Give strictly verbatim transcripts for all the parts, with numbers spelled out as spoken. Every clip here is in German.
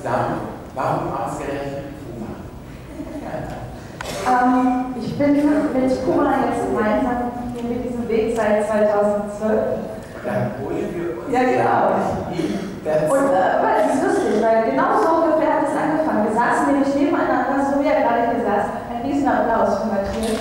zusammen. Warum ausgerechnet Puma? ähm, ich bin mit Puma jetzt gemeinsam hier mit diesem Weg seit zweitausendzwölf. Dann holen wir uns ja, genau. Und äh, aber es ist lustig, weil genau so ungefähr hat es angefangen. Wir saßen nämlich nebeneinander, so wie er gerade hier saß. Ein riesen Applaus für Matthias.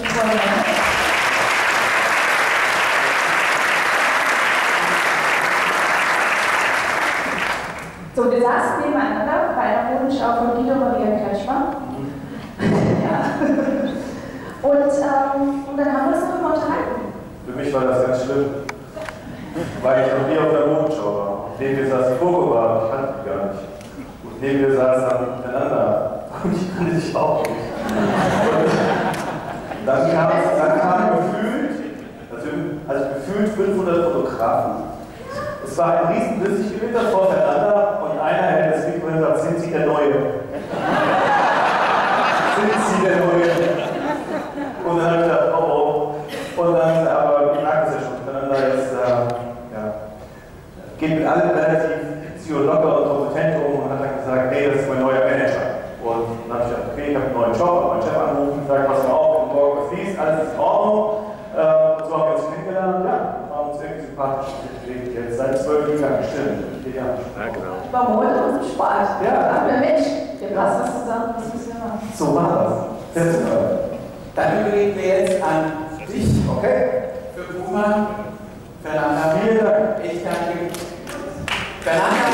So, wir saßen nebeneinander bei einer Modenschau von Guido Maria Kretschmer. Ja. Und, ähm, und dann haben wir uns noch immer unterhalten. Für mich war das ganz schlimm, weil ich noch nie auf der Modenschau war. Neben mir saß Coco war, ich kannte die gar nicht. Und neben mir saß dann miteinander. Und ich kannte dich auch nicht. Und dann kam es, dann kam gefühlt, also gefühlt fünfhundert Fotografen. Es war ein riesen flüssig Gewitter voreinander und einer hält das Mikro und sagt, sind Sie der Neue? Sind Sie der Neue? Und dann habe ich gedacht, oh oh. Und dann, aber ich mag das ja schon miteinander, jetzt, äh, ja, geht mit allen relativ zio locker und kompetent um und hat dann gesagt, hey, das ist mein neuer Manager. Und dann habe ich gedacht, okay, ich habe einen neuen Job, habe meinen Chef angerufen, gesagt, pass mal auf, und morgen was dies, alles ist in Ordnung. Äh, und so haben wir uns kennengelernt, ja, waren uns irgendwie sympathisch. Jetzt seit zwölf Jahren bestimmt. Ja, genau. War Mode und Sport. Ja. Aber Mensch, wir passen das zusammen, das müssen wir machen. So war das. Sehr super. Dann überlegen wir jetzt an dich. Okay. Für Puma. Fernanda. Vielen Dank. Ich danke. Fernanda.